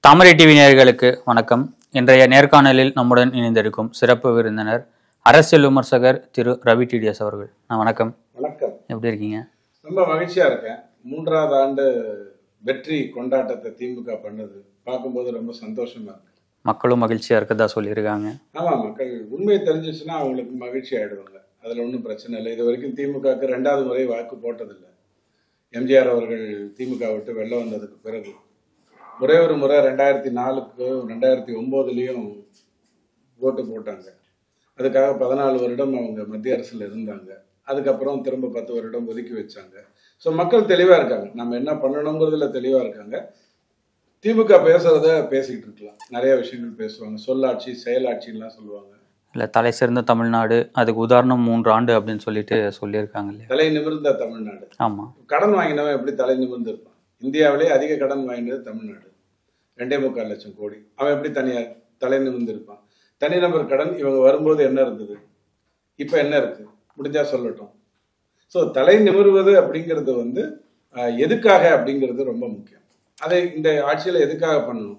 தாமரை TV நேயர்களுக்கு வணக்கம். இன்றைய நேர்காணலில் நம்முடன் இணைந்திருக்கும் சிறப்பு விருந்தினர் அரசியல் விமர்சகர் திரு ரவி டிடிஎஸ் அவர்கள். வணக்கம். வணக்கம். எப்படி இருக்கீங்க? ரொம்ப மகிழ்ச்சியா இருக்கேன். 3வது ஆண்டு வெற்றி கொண்டாட்டத்தை திமுக பண்ணது பார்க்கும்போது ரொம்ப சந்தோஷமா இருக்கு. மக்களும் மகிழ்ச்சியா இருக்கதா சொல்லியிருக்காங்க. ஆமா, மக்கள் உண்மையை தெரிஞ்சிச்சுன்னா அவங்களுக்கு மகிழ்ச்சி ஆயிடுவாங்க. அதுல ஒன்றும் பிரச்சனை இல்லை. இது வரைக்கும் திமுகவுக்கு 2வது முறை வாக்கு போட்டதில்லை. எம்ஜிஆர் அவர்கள் திமுக விட்டு வெளில வந்ததுக்கு பிறகு ஒரே ஒரு முறை 2004க்கு 2009லையும் ஓட்டு போட்டாங்க. அதுக்காக 14 வருடம் அவங்க மத்திய அரசுல இருந்தாங்க. அதுக்கப்புறம் திரும்ப 10 வருடம் ஒதுக்கி வச்சாங்க. ஸோ மக்கள் தெளிவா இருக்காங்க, நம்ம என்ன பண்ணணுங்கிறதுல தெளிவா இருக்காங்க. திமுக பேசுறத பேசிக்கிட்டு இருக்கலாம், நிறைய விஷயங்கள் பேசுவாங்க, சொல்லாட்சி செயலாட்சிலாம் சொல்லுவாங்க. இல்லை, தலை சிறந்த தமிழ்நாடு, அதுக்கு உதாரணம் 3 ஆண்டு அப்படின்னு சொல்லியிருக்காங்க இல்லையா? தலை நிமிர்ந்த தமிழ்நாடு. ஆமா, கடன் வாங்கினவன் எப்படி தலை நிமிர்ந்து இருப்பான்? இந்தியாவிலே அதிக கடன் வாங்கினது தமிழ்நாடு, 2.25 லட்சம் கோடி. அவன் எப்படி தனியார் தலை நிமிர்ந்து இருப்பான்? தனிநபர் கடன் இவங்க வரும்போது என்ன இருந்தது, இப்ப என்ன இருக்கு, முடிஞ்சா சொல்லட்டும். ஸோ தலை நிமிர்வது அப்படிங்கிறது எதுக்காக அப்படிங்கிறது ரொம்ப முக்கியம். அதை இந்த ஆட்சியில எதுக்காக பண்ணணும்?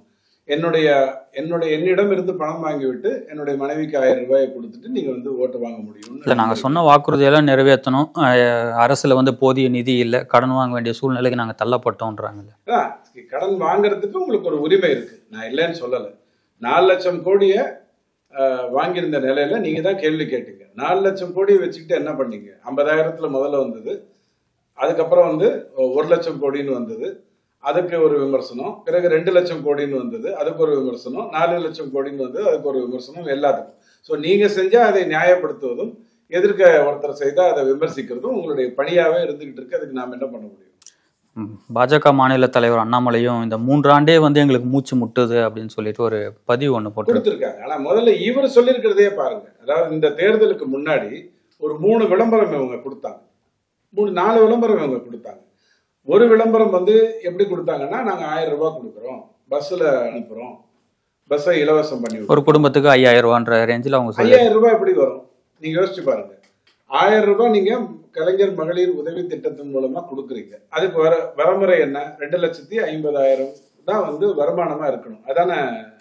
என்னிடம் இருந்து பணம் வாங்கிவிட்டு என்னுடைய மனைவிக்கு 1000 ரூபாயை கொடுத்துட்டு நீங்க ஓட்டு வாங்க முடியும். இல்லை, நாங்கள் சொன்ன வாக்குறுதியெல்லாம் நிறைவேற்றணும், அரசுல போதிய நிதி இல்லை, கடன் வாங்க வேண்டிய சூழ்நிலைக்கு நாங்கள் தள்ளப்பட்டோன்றாங்கல்ல. கடன் வாங்குறதுக்கு உங்களுக்கு ஒரு உரிமை இருக்கு, நான் இல்லைன்னு சொல்லலை. 4 லட்சம் கோடியை வாங்கியிருந்த நிலையில நீங்க தான் கேள்வி கேட்டீங்க. 4 லட்சம் கோடியை வச்சுக்கிட்டு என்ன பண்ணீங்க? 50,000த்துல முதல்ல வந்தது, அதுக்கப்புறம் 1 லட்சம் கோடின்னு வந்தது, அதுக்கு ஒரு விமர்சனம். பிறகு 2 லட்சம் கோடின்னு வந்தது, அதுக்கு ஒரு விமர்சனம். 4 லட்சம் கோடின்னு வந்தது, அதுக்கு ஒரு விமர்சனம். எல்லாத்துக்கும் ஸோ நீங்க செஞ்சா அதை நியாயப்படுத்துவதும், எதிர்க்க ஒருத்தர் செய்தா அதை விமர்சிக்கிறதும் உங்களுடைய பணியாவே இருந்துகிட்டு இருக்கு. அதுக்கு நாம் என்ன பண்ண முடியும்? பாஜக மாநில தலைவர் அண்ணாமலையும் இந்த 3 ஆண்டே எங்களுக்கு மூச்சு முட்டுது அப்படின்னு சொல்லிட்டு ஒரு பதிவு ஒன்று கொடுத்துருக்காங்க. ஆனா முதல்ல இவர் சொல்லியிருக்கிறதே பாருங்க. அதாவது இந்த தேர்தலுக்கு முன்னாடி ஒரு 3 விளம்பரம் இவங்க கொடுத்தாங்க, 4 விளம்பரம் இவங்க கொடுத்தாங்க. ஒரு விளம்பரம் எப்படி கொடுத்தாங்கன்னா, நாங்க 1000 ரூபாய் கொடுக்குறோம், பஸ்ல அனுப்புறோம், பஸ்ஸை இலவசம் பண்ணி ஒரு குடும்பத்துக்கு 5000 ரூபான்ற ரேஞ்சில் அவங்க 5000 ரூபாய் எப்படி வரும் நீங்க யோசிச்சு பாருங்க. 1000 ரூபாய் நீங்க கலைஞர் மகளிர் உதவி திட்டத்தின் மூலமா கொடுக்குறீங்க. அதுக்கு வரமுறை என்ன? 2,50,000 தான் வருமானமா இருக்கணும், அதான?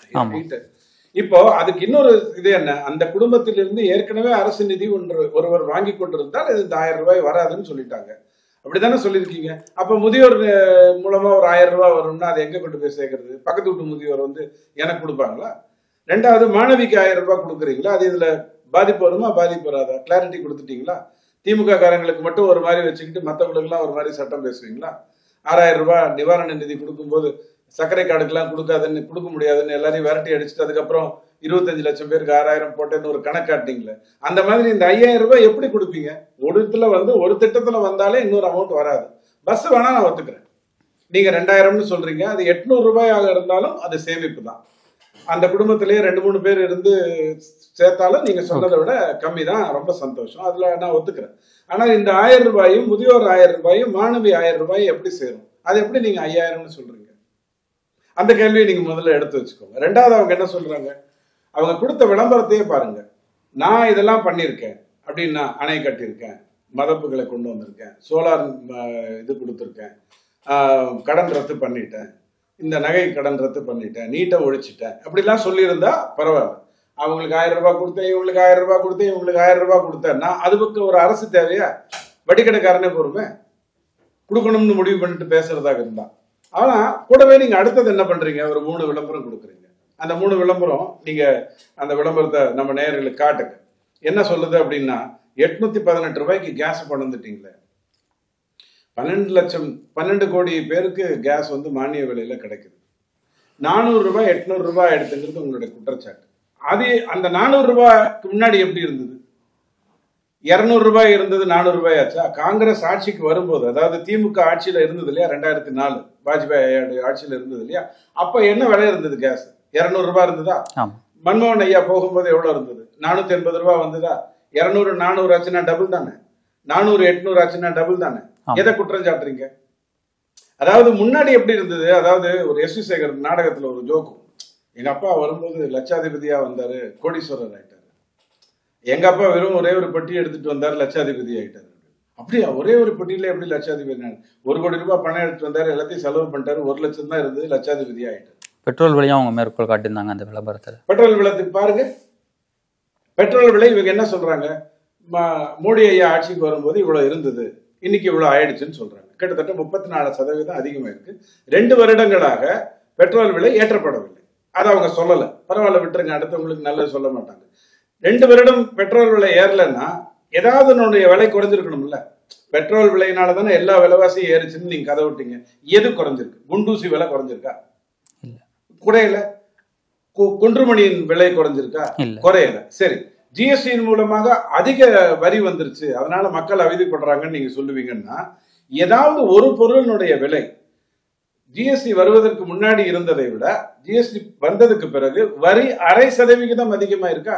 இப்போ அதுக்கு இன்னொரு இது என்ன? அந்த குடும்பத்திலிருந்து ஏற்கனவே அரசு நிதி ஒருவர் வாங்கி கொண்டிருந்தால் இது இந்த 1000 ரூபாய் வராதுன்னு சொல்லிட்டாங்க. அப்படித்தானே சொல்லியிருக்கீங்க. அப்ப முதியோர் மூலமா ஒரு 1000 ரூபாய் வரும்னா அதை எங்க கொண்டு போய் சேர்க்கறது? பக்கத்து வீட்டு முதியோர் எனக்கு கொடுப்பாங்களா? 2வது மாணவிக்கு 1000 ரூபாய் கொடுக்குறீங்களா? அது இதுல பாதிப்பு வருமா, பாதிப்பு வராதா? கிளாரிட்டி கொடுத்துட்டீங்களா? திமுக காரங்களுக்கு மட்டும் ஒரு மாதிரி வச்சுக்கிட்டு மற்றவங்களுக்கு எல்லாம் ஒரு மாதிரி சட்டம் பேசுவீங்களா? 6000 ரூபாய் நிவாரண நிதி கொடுக்கும்போது சர்க்கரை கார்டுக்கெல்லாம் கொடுக்க முடியாதுன்னு எல்லாரையும் விரட்டி அடிச்சுட்டு அதுக்கப்புறம் 25 லட்சம் பேருக்கு 6000 போட்டேன்னு ஒரு கணக்காட்டிங்களே. அந்த மாதிரி இந்த 5000 ரூபாய் எப்படி கொடுப்பீங்க? ஒரு இடத்துல ஒரு திட்டத்துல வந்தாலே இன்னொரு அமௌண்ட் வராது. பஸ் வேணா நான் ஒத்துக்கிறேன், நீங்க 2000ன்னு சொல்றீங்க, அது 800 ரூபாயாக இருந்தாலும் அது சேமிப்பு தான். அந்த குடும்பத்திலேயே 2-3 பேர் இருந்து சேர்த்தாலும் நீங்க சொன்னதை விட கம்மி தான், ரொம்ப சந்தோஷம், அதுல நான் ஒத்துக்கிறேன். ஆனா இந்த 1000 ரூபாயும் முதியோர் 1000 ரூபாயும் மாணவி 1000 ரூபாயும் எப்படி சேரும்? அது எப்படி நீங்க 5000ன்னு சொல்றீங்க? அந்த கேள்வியை நீங்க முதல்ல எடுத்து வச்சுக்கோங்க. 2வது அவங்க என்ன சொல்றாங்க? அவங்க கொடுத்த விளம்பரத்தையே பாருங்க. நான் இதெல்லாம் பண்ணியிருக்கேன் அப்படின்னா, அணை கட்டியிருக்கேன், மதப்புகளை கொண்டு வந்திருக்கேன், சோலார் இது கொடுத்துருக்கேன், கடன் ரத்து பண்ணிட்டேன், இந்த நகை கடன் ரத்து பண்ணிட்டேன், நீட்டை ஒழிச்சிட்டேன், அப்படிலாம் சொல்லியிருந்தா பரவாயில்ல. அவங்களுக்கு 1000 ரூபாய் கொடுத்தேன், இவங்களுக்கு 1000 ரூபாய் கொடுத்தேன், இவங்களுக்கு 1000 ரூபாய் கொடுத்தேன்னா அதுக்கு ஒரு அரசு தேவையா? வட்டிக்கடைக்காரனே பொறுமை கொடுக்கணும்னு முடிவு பண்ணிட்டு பேசுறதாக இருந்தா. ஆனா கூடவே நீங்க அடுத்தது என்ன பண்றீங்க? ஒரு 3 விளம்பரம் கொடுக்குறீங்க. அந்த 3 விளம்பரம் நீங்க அந்த விளம்பரத்தை நம்ம நேயர்களுக்கு காட்டுங்க. என்ன சொல்லுது அப்படின்னா, 818 ரூபாய்க்கு கேஸ் கொண்டு வந்துட்டீங்களே, 12 கோடி பேருக்கு கேஸ் மானிய விலையில கிடைக்குது. 400 ரூபாய் 800 ரூபாய் எடுத்துங்கிறது உங்களுடைய குற்றச்சாட்டு. அது அந்த 400 ரூபாய்க்கு முன்னாடி எப்படி இருந்தது? 200 ரூபாய் இருந்தது 400 ரூபாய் ஆச்சா? காங்கிரஸ் ஆட்சிக்கு வரும்போது, அதாவது திமுக ஆட்சியில இருந்தது இல்லையா, 2004 வாஜ்பாய் ஆட்சியில இருந்தது இல்லையா, அப்ப என்ன விலை இருந்தது? கேஸ் 200 ரூபாய் இருந்ததா? மன்மோகன் ஐயா போகும்போது எவ்வளவு இருந்தது? 480 ரூபாய் வந்ததா? 200 400 ஆச்சுன்னா டபுள் தானே, 400 800 ஆச்சுன்னா டபுள் தானே. எதை குற்றம் சாட்டுறீங்க? அதாவது முன்னாடி எப்படி இருந்தது? அதாவது ஒரு எஸ் வி சேகர் நாடகத்துல ஒரு ஜோக்கும், எங்க அப்பா வரும்போது லட்சாதிபதியா வந்தாரு, கோடீஸ்வரர் ஆயிட்டாரு. எங்க அப்பா வெறும் ஒரே ஒரு பெட்டி எடுத்துட்டு வந்தாரு, லட்சாதிபதி ஆயிட்டாரு. அப்படியா? ஒரே ஒரு பெட்டியில எப்படி லட்சாதிபதி? 1 கோடி ரூபாய் பணம் எடுத்துட்டு வந்தாரு, எல்லாத்தையும் செலவு பண்ணிட்டாரு, 1 லட்சம் தான் இருந்தது, லட்சாதிபதி ஆயிட்டாரு. பெட்ரோல் விலையும் அவங்க மேற்கோள் காட்டியிருந்தாங்க அந்த விளம்பரத்தில். பெட்ரோல் விலைக்கு பாருங்க, பெட்ரோல் விலை இவங்க என்ன சொல்றாங்க, மோடி ஐயா ஆட்சிக்கு வரும்போது இவ்வளவு இருந்தது, இன்னைக்கு இவ்வளவு ஆயிடுச்சுன்னு சொல்றாங்க. கிட்டத்தட்ட 34% அதிகமாயிருக்கு. 2 வருடங்களாக பெட்ரோல் விலை ஏற்றப்படவில்லை. அதை அவங்க சொல்லல, பரவாயில்ல விட்டுருங்க, அடுத்தவங்களுக்கு நல்லது சொல்ல மாட்டாங்க. 2 வருடம் பெட்ரோல் விலை ஏறலன்னா ஏதாவது நம்முடைய விலை குறைஞ்சிருக்கணும்ல. பெட்ரோல் விலையினால தானே எல்லா விலைவாசியும் ஏறிச்சுன்னு நீங்க கதை விட்டீங்க. எது குறைஞ்சிருக்கு? குண்டூசி விலை குறைஞ்சிருக்கா? குறையல. குன்றுமணியின் விலை குறைஞ்சிருக்கா? குறையல. சரி, ஜிஎஸ்டியின் மூலமாக அதிக வரி வந்துருச்சு, அதனால மக்கள் அவதிப்படுறாங்கன்னு நீங்க சொல்லுவீங்கன்னா, ஏதாவது ஒரு பொருளினுடைய விலை ஜிஎஸ்டி வருவதற்கு முன்னாடி இருந்ததை விட ஜிஎஸ்டி வந்ததுக்கு பிறகு வரி 0.5% அதிகமா இருக்கா?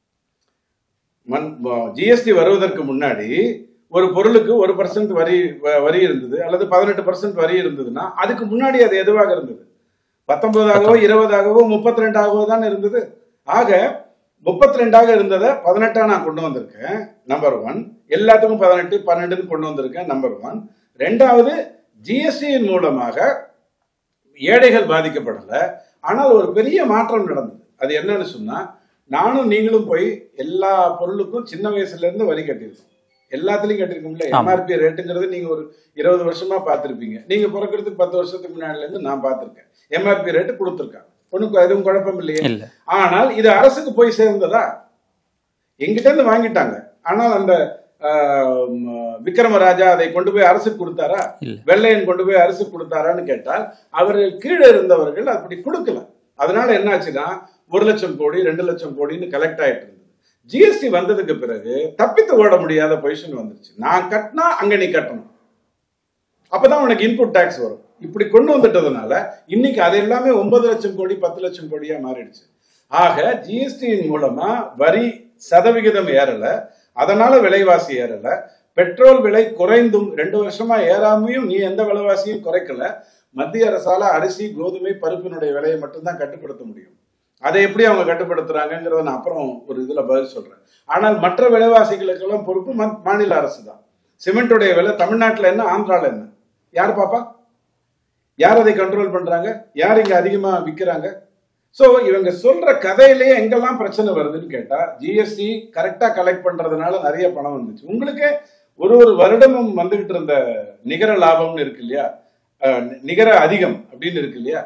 ஜிஎஸ்டி வருவதற்கு முன்னாடி ஒரு பொருளுக்கு 1% வரி இருந்தது, அல்லது 18% வரி இருந்ததுன்னா அதுக்கு முன்னாடி அது எதுவாக இருந்தது? 19ஆகவோ 20ஆகவோ 32ஆகவோ தான் இருந்தது. ஆக 32ஆக இருந்ததை 18ஆ நான் கொண்டு வந்திருக்கேன், நம்பர் 1. எல்லாத்துக்கும் 18, 12 கொண்டு வந்திருக்கேன், நம்பர் 1. ரெண்டாவது, ஜிஎஸ்டியின் மூலமாக ஏழைகள் பாதிக்கப்படல, ஆனால் ஒரு பெரிய மாற்றம் நடந்தது. அது என்னன்னு சொன்னா, நானும் நீங்களும் போய் எல்லா பொருளுக்கும் சின்ன வயசுல இருந்து வரி கட்டியிருக்கோம். எல்லாத்துலயும் கட்டிருக்கோம்ல. எம்ஆர்பி ரேட்டுங்கிறது நீங்க ஒரு 20 வருஷமா பார்த்திருப்பீங்க. நீங்க பிறக்கிறதுக்கு 10 வருஷத்துக்கு முன்னாடில இருந்து நான் பார்த்திருக்கேன். எம்ஆர்பி ரேட்டு கொடுத்துருக்காங்க, ஒண்ணுக்கு எதுவும் குழப்பம் இல்லையே. ஆனால் இது அரசுக்கு போய் சேர்ந்ததா? எங்கிட்ட இருந்து வாங்கிட்டாங்க. ஆனால் அந்த விக்ரமராஜா அதை கொண்டு போய் அரசுக்கு கொடுத்தாரா? வெள்ளையன் கொண்டு போய் அரசுக்கு கொடுத்தாரான்னு கேட்டால் அவர்கள் கீழே இருந்தவர்கள் அப்படி கொடுக்கல. அதனால என்ன ஆச்சுன்னா 1 லட்சம் கோடி 2 லட்சம் கோடின்னு கலெக்ட் ஆயிட்டு இருந்தது. ஜிஎஸ்டி வந்ததுக்கு பிறகு தப்பித்து ஓட முடியாத பொசிஷன் வந்துருச்சு. நான் கட்டினா அங்க நீ கட்டணும், அப்பதான் உனக்கு இன்புட் டாக்ஸ் வரும். இப்படி கொண்டு வந்துட்டதுனால இன்னைக்கு அது எல்லாமே 9 லட்சம் கோடி 10 லட்சம் கோடியா மாறிடுச்சு. ஆக ஜிஎஸ்டியின் மூலமா வரி சதவிகிதம் ஏறல, அதனால விலைவாசி ஏறல. பெட்ரோல் விலை குறைந்தும் 2 வருஷமா ஏறாமையும் நீ எந்த விலைவாசியும் குறைக்கல. மத்திய அரசால அரிசி கோதுமை பருப்பினுடைய விலையை மட்டும்தான் கட்டுப்படுத்த முடியும். அதை எப்படி அவங்க கட்டுப்படுத்துறாங்கிறத நான் அப்புறம் ஒரு இதுல பதில் சொல்றேன். ஆனால் மற்ற விலைவாசிகளுக்கெல்லாம் பொறுப்பு மாநில அரசு தான். சிமெண்டோடைய விலை தமிழ்நாட்டில் என்ன, ஆந்திரால என்ன, யார் பாப்பா? யார் அதை கண்ட்ரோல் பண்றாங்க? யார் இங்க அதிகமா விற்கிறாங்க? சோ இவங்க சொல்ற கதையிலேயே எங்கெல்லாம் பிரச்சனை வருதுன்னு கேட்டா, ஜிஎஸ்டி கரெக்டா கலெக்ட் பண்றதுனால நிறைய பணம் வந்துச்சு. உங்களுக்கு ஒரு வருடமும் வந்துகிட்டு இருந்த நிகர லாபம்னு இருக்கு இல்லையா, நிகர அதிகம் அப்படின்னு இருக்கு இல்லையா,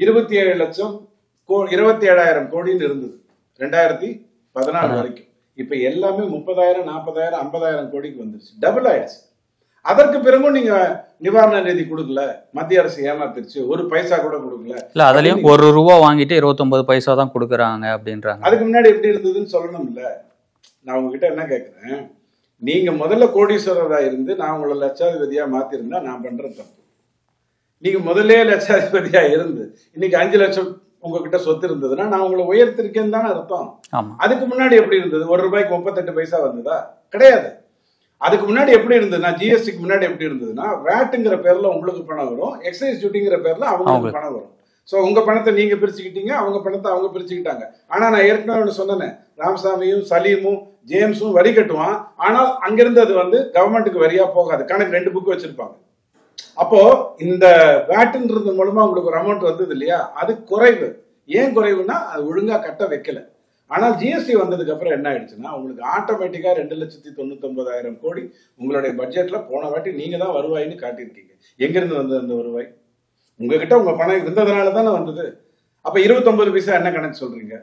27,00,000 கோடின்னு இருந்தது 2014 வரைக்கும். இப்ப எல்லாமே 30,000 40,000 50,000 கோடிக்கு வந்துருச்சு, டபுள் ஆயிடுச்சு. அதற்கு பிறகும் நீங்க நிவாரண நிதி கொடுக்கல, மத்திய அரசு ஏமாத்திருச்சு, 1 பைசா கூட கொடுக்கல. இல்ல அதுலயும் ₹1 வாங்கிட்டு 29 பைசா தான் கொடுக்கறாங்க அப்படின்றாங்க. அதுக்கு முன்னாடி எப்படி இருந்ததுன்னு சொல்லணும் இல்ல. நான் உங்ககிட்ட என்ன கேட்கிறேன், நீங்க முதல்ல கோடீஸ்வரரா இருந்து நான் உங்களை லட்சாதிபதியா மாத்திருந்தா நான் பண்ற தப்பு. நீங்க முதல்ல லட்சாதிபதியா இருந்து இன்னைக்கு 5 லட்சம் உங்ககிட்ட சொத்து இருந்ததுன்னா நான் உங்களை உயர்த்திருக்கேன்னு தானே அர்த்தம். அதுக்கு முன்னாடி எப்படி இருந்தது? ₹1 38 பைசா வந்ததா? கிடையாது. அதுக்கு முன்னாடி எப்படி இருந்ததுன்னா, ஜிஎஸ்டிக்கு முன்னாடி எப்படி இருந்ததுன்னா, வேட்டுங்கிற பேர்ல உங்களுக்கு பணம் வரும், எக்ஸைஸ் டியூட்டிங்கிற பேர்ல அவங்களுக்கு பணம் வரும். சோ உங்க பணத்தை நீங்க பிரிச்சுக்கிட்டீங்க, அவங்க பணத்தை அவங்க பிரிச்சுக்கிட்டாங்க. ஆனா நான் ஏற்கனவே சொன்னேன், ராமசாமியும் சலீமும் ஜேம்ஸும் வரி கட்டுவான், ஆனால் அங்கிருந்து அது கவர்மெண்ட்டுக்கு வரியா போகாது. கணக்கு 2 புக் வச்சிருப்பாங்க. அப்போ இந்த வேட்டுன்றது மூலமா உங்களுக்கு ஒரு அமௌண்ட் வந்தது இல்லையா, அது குறைவு. ஏன் குறைவுனா அது ஒழுங்கா கட்ட வைக்கல. ஆனால் ஜிஎஸ்டி வந்ததுக்கு அப்புறம் என்ன ஆயிடுச்சுன்னா, உங்களுக்கு ஆட்டோமேட்டிக்கா 2,99,000 கோடி உங்களுடைய பட்ஜெட்ல போன வாட்டி நீங்க தான் வருவாயின்னு காட்டியிருக்கீங்க. எங்க இருந்து வந்தது அந்த வருவாய்? உங்ககிட்ட உங்க பணம் இருந்ததுனால தானே வந்தது. அப்ப 29 பைசா என்ன கணக்கு சொல்றீங்க?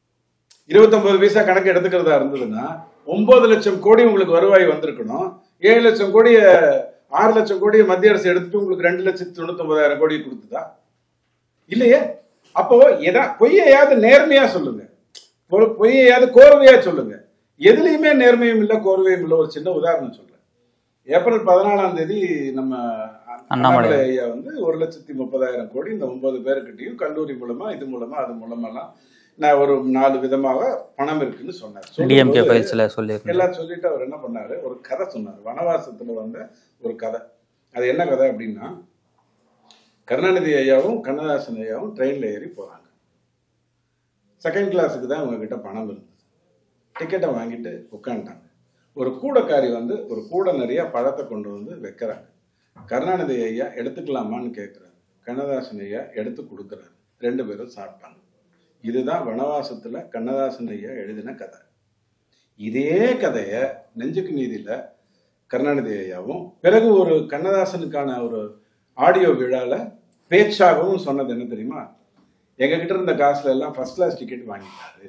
29 பைசா கணக்கு எடுத்துக்கிறதா இருந்ததுன்னா 9 லட்சம் கோடி உங்களுக்கு வருவாய் வந்திருக்கணும். 7 லட்சம் கோடி 6 லட்சம் கோடியை மத்திய அரசு எடுத்துட்டு உங்களுக்கு 2,99,000 கோடி கொடுத்துதா? இல்லையே. அப்போ பொய்யையாவது நேர்மையா சொல்லுங்க, பொய்யையாவது கோர்வையா சொல்லுங்க. எதுலையுமே நேர்மையும் இல்லை கோர்வையும் இல்லை. ஒரு சின்ன உதாரணம் சொல்றேன். ஏப்ரல் 14ஆம் தேதி நம்ம அண்ணாமலை ஐயா 1,30,000 கோடி இந்த 9 பேருக்கிட்டையும் கல்லூரி மூலமா இது மூலமா அது மூலமாலாம் நான் ஒரு 4 விதமாக பணம் இருக்குன்னு சொன்னார். எல்லாம் சொல்லிட்டு அவர் என்ன பண்ணாரு, ஒரு கதை சொன்னார். வனவாசத்துல வந்த ஒரு கதை. அது என்ன கதை அப்படின்னா, கருணாநிதி ஐயாவும் கண்ணதாசன் ஐயாவும் ட்ரெயின்ல ஏறி போறாங்க. செகண்ட் கிளாஸுக்கு தான் அவங்க கிட்ட பணம் இருந்தது. டிக்கெட்டை வாங்கிட்டு உட்காந்துட்டாங்க. ஒரு கூடைக்காரி ஒரு கூடை நிறைய பழத்தை கொண்டு வைக்கிறாங்க. கருணாநிதி ஐயா எடுத்துக்கலாமான்னு கேட்கிறாரு. கண்ணதாசன் ஐயா எடுத்து கொடுக்குறாரு. 2 பேரும் சாப்பிட்டாங்க. இதுதான் வனவாசத்துல கண்ணதாசன் ஐயா எழுதின கதை. இதே கதைய நெஞ்சுக்கு நீதியில கருணாநிதி ஐயாவும் பிறகு ஒரு கண்ணதாசனுக்கான ஒரு ஆடியோ விழால பேச்சாகவும் சொன்னது என்ன தெரியுமா? எங்க கிட்ட இருந்த காசுல எல்லாம் ஃபர்ஸ்ட் கிளாஸ் டிக்கெட் வாங்கிட்டாரு,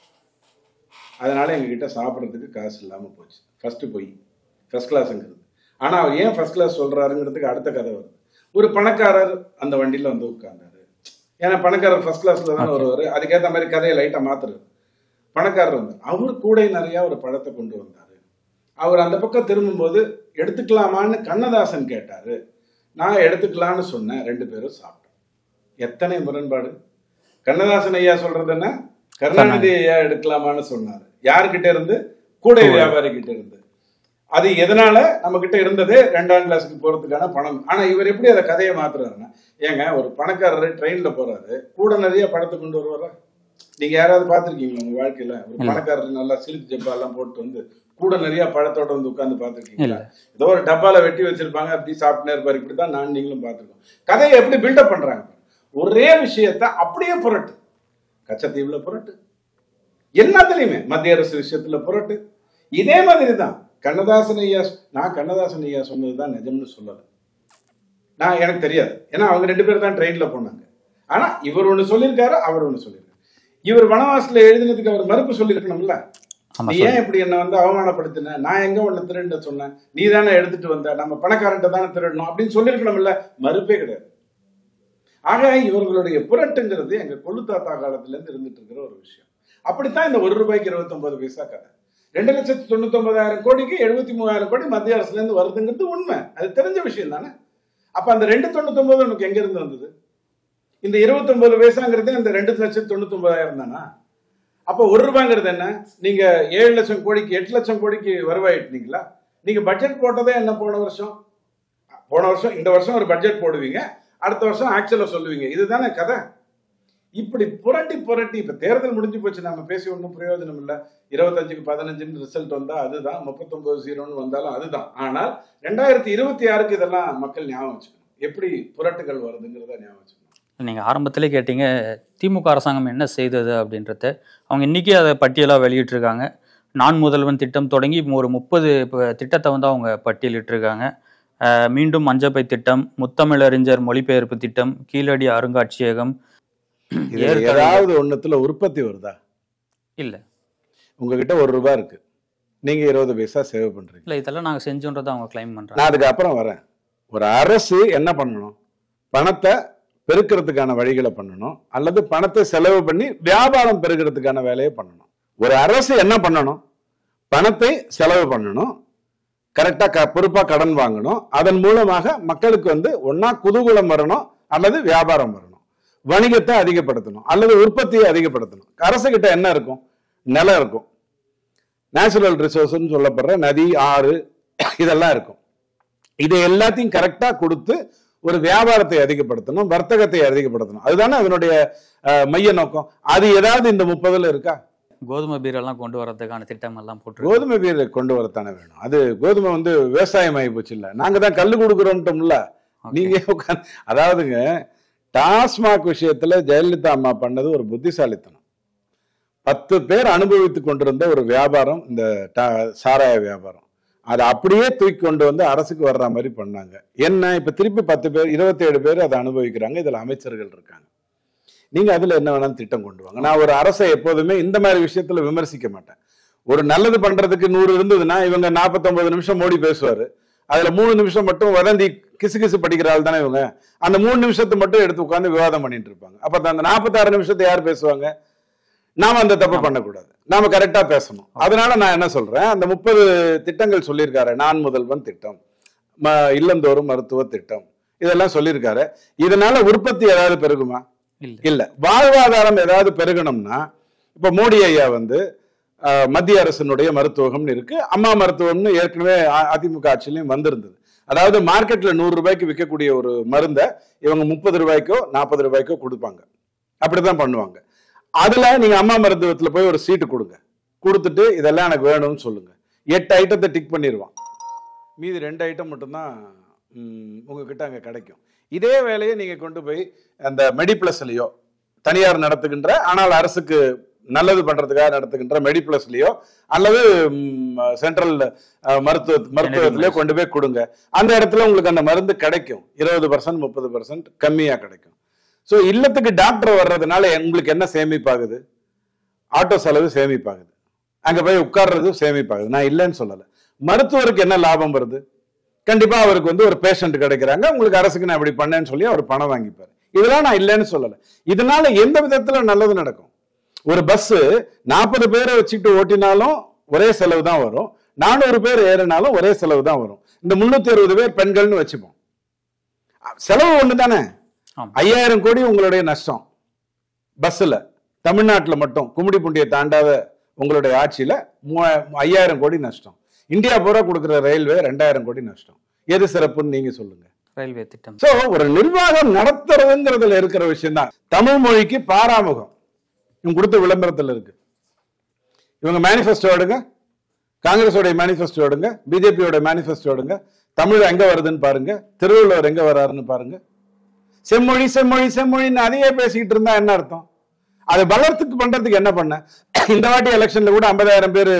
அதனால எங்க கிட்ட சாப்பிட்றதுக்கு காசு இல்லாம போச்சு. ஃபர்ஸ்ட் கிளாஸ்ங்கிறது. ஆனா அவர் ஏன் ஃபர்ஸ்ட் கிளாஸ் சொல்றாருங்கிறதுக்கு அடுத்த கதை வருது. ஒரு பணக்காரர் அந்த வண்டியில வந்து உட்கார்ந்தாரு. ஏன்னா பணக்காரர் ஃபர்ஸ்ட் கிளாஸ்ல தானே வருவாரு, அதுக்கேற்ற மாதிரி கதையை லைட்டா மாத்துறாரு. பணக்காரர் வந்தார், அவர் கூடை நிறைய ஒரு பழத்தை கொண்டு வந்தாரு. அவர் அந்த பக்கம் திரும்பும்போது எடுத்துக்கலாமான்னு கண்ணதாசன் கேட்டாரு. நான் எடுத்துக்கலான்னு சொன்னேன், 2 பேரும் சாப்பிட்டோம். எத்தனை முரண்பாடு! கண்ணதாசன் ஐயா சொல்றது என்ன, கருணாநிதி ஐயா எடுக்கலாமான்னு சொன்னாரு. யாருக்கிட்ட இருந்து? கூடை வியாபாரி கிட்ட இருந்து. அது எதனால? நம்ம கிட்ட இருந்ததே 2ஆம் கிளாஸுக்கு போறதுக்கான பணம். ஆனா இவர் எப்படி அதை கதையை மாத்துறாருன்னா, ஏங்க ஒரு பணக்காரர் ட்ரெயின்ல போறாரு, கூட நிறைய பழத்தை கொண்டு வருவாரா? நீங்க யாராவது பாத்திருக்கீங்களா உங்க வாழ்க்கையில? ஒரு பணக்காரர் நல்லா சில்க் ஜப்பா எல்லாம் போட்டு வந்து கூட நிறைய பழத்தோட வந்து உட்கார்ந்து பாத்துருக்கீங்களா? ஏதோ ஒரு டப்பால வெட்டி வச்சிருப்பாங்க, அப்படி சாப்பிட்டே இருப்பாரு. இப்படிதான் நான் நீங்களும் பாத்துருக்கோம். கதையை எப்படி பில்டப் பண்றாங்க? ஒரே விஷயத்த அப்படியே புரட்டு. கச்சத்தீவுல புரட்டு, எல்லாத்துலயுமே மத்திய அரசு விஷயத்துல புரட்டு. இதே மாதிரிதான் கண்ணதாசன் ஐயா. நான் கண்ணதாசன் ஐயா சொன்னதுதான் நிஜம்னு சொல்லல, நான் எனக்கு தெரியாது. ஏன்னா அவங்க 2 பேரும் தான் ட்ரெயின்ல போனாங்க. ஆனா இவர் ஒண்ணு சொல்லியிருக்காரு, அவர் ஒண்ணு சொல்லியிருக்காரு. இவர் வனவாசத்துல எழுதினதுக்கு அவர் மறுப்பு சொல்லியிருக்கணும்ல. நீ ஏன் இப்படி என்ன வந்து அவமானப்படுத்தின? நான் எங்க ஒண்ணு திருட சொன்னேன்? நீ தானே எடுத்துட்டு வந்த, நம்ம பணக்காரன்ட்ட தானே திருடணும் அப்படின்னு சொல்லியிருக்கணும்ல. மறுப்பே கிடையாது. ஆக இவர்களுடைய புரட்டுங்கிறது எங்க கொள்ளு தாத்தா காலத்துல இருந்து இருந்துட்டு இருக்கிற ஒரு விஷயம். அப்படித்தான் இந்த ₹1.29 கதை. 2,99,000 கோடிக்கு 73,000 கோடி மத்திய அரசுல இருந்து வருதுங்கிறது உண்மை. அது தெரிஞ்ச விஷயம் தானே. அப்ப அந்த 2.99 உனக்கு எங்க இருந்து வந்தது? இந்த 29 பைசாங்கிறது அந்த 2,99,000 தானா? அப்ப ₹1 என்ன? நீங்க 7 லட்சம் கோடிக்கு 8 லட்சம் கோடிக்கு வருவாயிட்டீங்களா? நீங்க பட்ஜெட் போட்டதே என்ன? போன வருஷம் இந்த வருஷம் ஒரு பட்ஜெட் போடுவீங்க, அடுத்த வருஷம் ஆக்சுவலா சொல்லுவீங்க. இதுதானே கதை. இப்படி புரட்டி இப்ப தேர்தல் முடிஞ்சு போச்சு, நம்ம பேசி ஒன்றும் பிரயோஜனம் இல்லை. 25க்கு 15 ரிசல்ட் வந்தா அதுதான், 39-0 வந்தாலும் அதுதான். ஆனால் 2026க்கு இதெல்லாம் மக்கள் ஞாபகம் வச்சுக்கணும், எப்படி புரட்டுகள் வருதுங்கிறத ஞாபகம் வச்சுக்கணும். நீங்கள் ஆரம்பத்திலே கேட்டீங்க திமுக அரசாங்கம் என்ன செய்தது அப்படின்றத. அவங்க இன்றைக்கி அதை பட்டியலாக வெளியிட்டிருக்காங்க. நான் முதல்வன் திட்டம் தொடங்கி ஒரு 30 திட்டத்தை வந்து அவங்க பட்டியலிட்டிருக்காங்க. மீண்டும் மஞ்சப்பை திட்டம், முத்தமிழறிஞர் மொழிபெயர்ப்பு திட்டம், கீழடி அருங்காட்சியகம். ஏதாவது ஒண்ணுத்துல உற்பத்தி வருதா? இல்ல. உங்ககிட்ட ₹1 இருக்கு, நீங்க 20 பைசா சேவ் பண்றீங்க. இல்ல, இதெல்லாம் நாங்க செஞ்சோன்றதை அவங்க கிளைம் பண்றாங்க. நான் அதுக்கு அப்புறம் வரேன். ஒரு அரசு என்ன பண்ணணும்? பணத்தை பெருக்கிறதுக்கான வழிகளை பண்ணணும், அல்லது பணத்தை செலவு பண்ணி வியாபாரம் பெருக்கிறதுக்கான வேலையை பண்ணணும். ஒரு அரசு என்ன பண்ணணும்? பணத்தை செலவு பண்ணணும், கரெக்டா பொறுப்பா கடன் வாங்கணும், அதன் மூலமாக மக்களுக்கு வந்து ஒன்னா குதூகலம் வரணும், அல்லது வியாபாரம் வரணும், வணிகத்தை அதிகப்படுத்தணும், அல்லது உற்பத்தியை அதிகப்படுத்தணும். அரசு கிட்ட என்ன இருக்கும்? நிலம் இருக்கும், நேச்சுரல் ரிசோர்ஸ் சொல்லப்படுற நதி, ஆறு, இதெல்லாம் இருக்கும். இதை எல்லாத்தையும் கரெக்டா கொடுத்து ஒரு வியாபாரத்தை அதிகப்படுத்தணும், வர்த்தகத்தை அதிகப்படுத்தணும். அதுதானே அதனுடைய மைய நோக்கம். அது ஏதாவது இந்த 30ல இருக்கா? கோதுமை பீரெல்லாம் கொண்டு வரதுக்கான திட்டம் எல்லாம் போட்டு, கோதுமை பீர் கொண்டு வரத்தானே வேணும். அது கோதுமை வந்து விவசாயம் ஆகி போச்சு இல்ல, நாங்க தான் கல்லு கொடுக்குறோம்ட்டோம்ல. நீங்க உட்காந்து, அதாவதுங்க டாஸ்மாக் விஷயத்துல ஜெயலலிதா அம்மா பண்ணது ஒரு புத்திசாலித்தனம். 10 பேர் அனுபவித்துக் கொண்டிருந்த ஒரு வியாபாரம் இந்த சாராய வியாபாரம். அதை அப்படியே தூக்கி கொண்டு வந்து அரசுக்கு வர்ற மாதிரி பண்ணாங்க. என்ன இப்ப திருப்பி 10 பேர் 27 பேர் அதை அனுபவிக்கிறாங்க. இதுல அமைச்சர்கள் இருக்காங்க. நீங்க அதுல என்ன வேணாலும் திட்டம் கொண்டு வாங்க. நான் ஒரு அரசை எப்போதுமே இந்த மாதிரி விஷயத்துல விமர்சிக்க மாட்டேன். ஒரு நல்லது பண்றதுக்கு 100 இருந்ததுன்னா இவங்க 49 நிமிஷம் மோடி பேசுவாரு, அதுல 3 நிமிஷம் மட்டும் வதந்தி கிசு படிக்கிறாள் தானே இவங்க. அந்த 3 நிமிஷத்தை மட்டும் எடுத்து உட்கார்ந்து விவாதம் பண்ணிட்டு இருப்பாங்க. அப்ப அந்த 46 நிமிஷத்தை யார் பேசுவாங்க? நாம அந்த தப்பு பண்ணக்கூடாது, நாம கரெக்டா பேசணும். அதனால நான் என்ன சொல்றேன், அந்த 30 திட்டங்கள் சொல்லியிருக்காரு. நான் முதல்வன் திட்டம், இல்லந்தோறும் மருத்துவ திட்டம், இதெல்லாம் சொல்லியிருக்காரு. இதனால உற்பத்தி ஏதாவது பெருகுமா? இல்ல. வாழ்வாதாரம் ஏதாவது பெருகணும்னா இப்ப மோடி ஐயா வந்து மத்திய அரசினுடைய மருத்துவகம்னு இருக்கு, அம்மா மருத்துவம்னு ஏற்கனவே அதிமுக ஆட்சியிலையும் வந்திருந்தது. அதாவது மார்க்கெட்ல ₹100 விற்கக்கூடிய ஒரு மருந்தை இவங்க ₹30 ₹40 கொடுப்பாங்க. அப்படிதான் பண்ணுவாங்க. அதுல நீங்க அம்மா மருத்துவத்துல போய் ஒரு சீட்டு கொடுங்க, கொடுத்துட்டு இதெல்லாம் எனக்கு வேணும்னு சொல்லுங்க. 8 ஐட்டத்தை டிக் பண்ணிடுவான், மீதி 2 ஐட்டம் மட்டும்தான் உங்ககிட்ட அங்க கிடைக்கும். இதே வேலையை நீங்க கொண்டு போய் அந்த மெடிப்ளஸ்லயோ தனியார் நடத்துகின்ற ஆனால் அரசுக்கு நல்லது பண்றதுக்காக நடத்துகின்ற மெடிபிளஸ்லயோ அல்லது சென்ட்ரல் மருத்துவத்திலயோ கொண்டு போய் கொடுங்க. அந்த இடத்துல உங்களுக்கு அந்த மருந்து கிடைக்கும். 20% 30% கம்மியா கிடைக்கும். சோ இல்லத்துக்கு டாக்டர் வர்றதுனால உங்களுக்கு என்ன சேமிப்பாகுது? ஆட்டோ செலவு சேமிப்பாகுது, அங்க போய் உட்கார்றது சேமிப்பாகுது. நான் இல்லைன்னு சொல்லல. மருத்துவருக்கு என்ன லாபம் வருது? கண்டிப்பா அவருக்கு வந்து ஒரு பேஷண்ட் கிடைக்கிறாங்க, உங்களுக்கு அரசுக்கு நான் இப்படி பண்ணேன்னு சொல்லி அவர் பணம் வாங்கிப்பாரு. இதெல்லாம் நான் இல்லைன்னு சொல்லல. இதனால எந்த விதத்துல நல்லது நடக்கும்? ஒரு பஸ் 40 பேரை வச்சுட்டு ஓட்டினாலும் ஒரே செலவு தான் வரும், 400 பேர் ஏறினாலும் ஒரே செலவு தான் வரும். இந்த 360 பேர் பெண்கள்னு வச்சுப்போம், செலவு ஒண்ணு தானே. 5000 கோடி உங்களுடைய நஷ்டம் பஸ்ல. தமிழ்நாட்டுல மட்டும் கும்மிடிப்பூண்டியை தாண்டாத உங்களுடைய ஆட்சியில 5000 கோடி நஷ்டம். இந்தியா பூரா கொடுக்குற ரயில்வே 2000 கோடி நஷ்டம். எது சிறப்புன்னு நீங்க சொல்லுங்க. ரயில்வே திட்டம். சோ ஒரு நிர்வாகம் நடத்துறதுங்கிறதுல இருக்கிற விஷயம் தான். தமிழ் மொழிக்கு பாராமுகம் இவங்க கொடுத்த விளம்பரத்துல இருக்கு. இவங்க மேனிஃபெஸ்டோ எடுங்க, காங்கிரஸோட மேனிஃபெஸ்டோ எடுங்க, பிஜேபியோட மேனிஃபெஸ்டோ எடுங்க, தமிழ் எங்க வருதுன்னு பாருங்க, திருவள்ளுவர் எங்க வர்றாருன்னு பாருங்க. செம்மொழி செம்மொழி செம்மொழின்னு அதையே பேசிக்கிட்டு இருந்தா என்ன அர்த்தம்? அதை வளர்த்துக்கு பண்றதுக்கு என்ன பண்ண? இந்த வாட்டி எலெக்ஷன்ல கூட 50,000 பேர்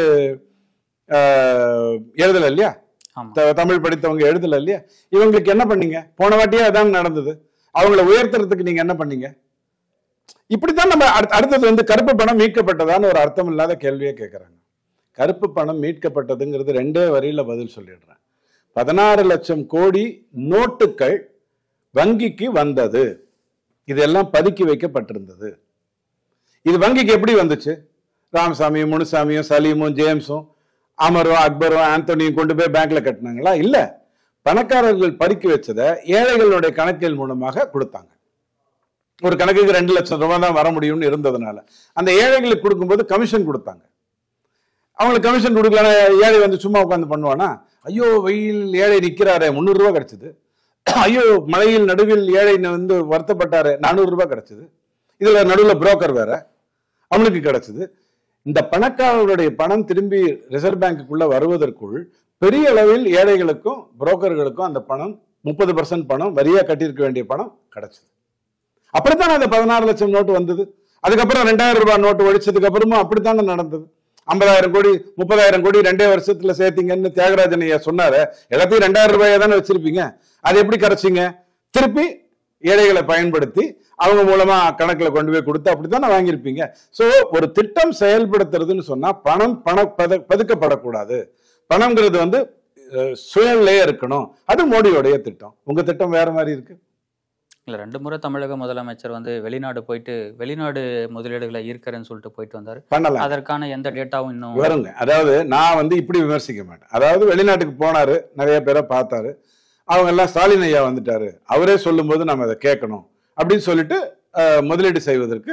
எழுதல இல்லையா? தமிழ் படித்தவங்க எழுதல இல்லையா? இவங்களுக்கு என்ன பண்ணீங்க? போன வாட்டியே அதான் நடந்தது. அவங்களை உயர்த்துறதுக்கு நீங்க என்ன பண்ணீங்க? இப்படித்தான் நம்ம அடுத்தது வந்து கருப்பு பணம் மீட்கப்பட்டதான்னு ஒரு அர்த்தம் இல்லாத கேள்வியே கேட்கிறாங்க. கருப்பு பணம் மீட்கப்பட்டதுங்கிறது 2 வரியில பதில் சொல்லிடுறேன். 16 லட்சம் கோடி நோட்டுகள் வங்கிக்கு வந்தது. இதெல்லாம் பதுக்கி வைக்கப்பட்டிருந்தது. இது வங்கிக்கு எப்படி வந்துச்சு? ராமசாமியும் முனுசாமியும் சலீமும் ஜேம்ஸும் அமரும் அக்பரும் ஆந்தோனியும் கொண்டு போய் பேங்க்ல கட்டினாங்களா? இல்ல, பணக்காரர்கள் பதுக்கி வச்சதை ஏழைகளுடைய கணக்கில் மூலமாக கொடுத்தாங்க. ஒரு கணக்குக்கு 2 லட்சம் ரூபாய் தான் வர முடியும்னு இருந்ததுனால அந்த ஏழைகளுக்கு கொடுக்கும்போது கமிஷன் கொடுத்தாங்க. அவங்களுக்கு கமிஷன் கொடுக்கலன்னா ஏழை வந்து சும்மா உட்காந்து பண்ணுவானா? ஐயோ வெயில் ஏழை நிக்கிறாரு 300 ரூபாய் கிடைச்சது, ஐயோ மழையில் நடுவில் ஏழை வந்து வருத்தப்பட்டாரு 400 ரூபாய் கிடைச்சது, இதுல நடுவில் புரோக்கர் வேற அவனுக்கு கிடைச்சது. இந்த பணக்காரர்களுடைய பணம் திரும்பி ரிசர்வ் பேங்குக்குள்ள வருவதற்குள் பெரிய அளவில் ஏழைகளுக்கும் புரோக்கர்களுக்கும் அந்த பணம் 30% பணம் வரியா கட்டியிருக்க வேண்டிய பணம் கிடைச்சது. அப்படித்தான் அந்த 16 லட்சம் நோட்டு வந்தது. அதுக்கப்புறம் 2000 ரூபாய் நோட்டு ஒழிச்சதுக்கு அப்புறமும் அப்படித்தானே நடந்தது. 50,000 கோடி 30,000 கோடி 2 வருஷத்துல சேர்த்தீங்கன்னு தியாகராஜன் ஐயா சொன்னாரு. எல்லாத்தையும் 2000 ரூபாயை தானே வச்சிருப்பீங்க, அது எப்படி கரைச்சிங்க? திருப்பி ஏழைகளை பயன்படுத்தி அவங்க மூலமா கணக்குல கொண்டு போய் கொடுத்து அப்படித்தானே வாங்கியிருப்பீங்க. சோ ஒரு திட்டம் செயல்படுத்துறதுன்னு சொன்னா பணம் பதுக்கப்படக்கூடாது. பணம்ங்கிறது வந்து சுயநிலையே இருக்கணும். அது மோடியோடைய திட்டம். உங்க திட்டம் வேற மாதிரி இருக்கு. இல்ல 2 முறை தமிழக முதலமைச்சர் வந்து வெளிநாடு போயிட்டு வெளிநாடு முதலீடுகளை ஈர்க்கிறேன்னு சொல்லிட்டு போயிட்டு வந்தாரு. பண்ணலாம். அதற்கான எந்த டேட்டாவும் இன்னும் வருங்க. அதாவது நான் வந்து இப்படி விமர்சிக்க மாட்டேன். அதாவது வெளிநாட்டுக்கு போனாரு, நிறைய பேரை பார்த்தாரு, அவங்க எல்லாம் ஸ்டாலின் ஐயா வந்துட்டாரு, அவரே சொல்லும் போது நம்ம அதை கேட்கணும் அப்படின்னு சொல்லிட்டு முதலீடு செய்வதற்கு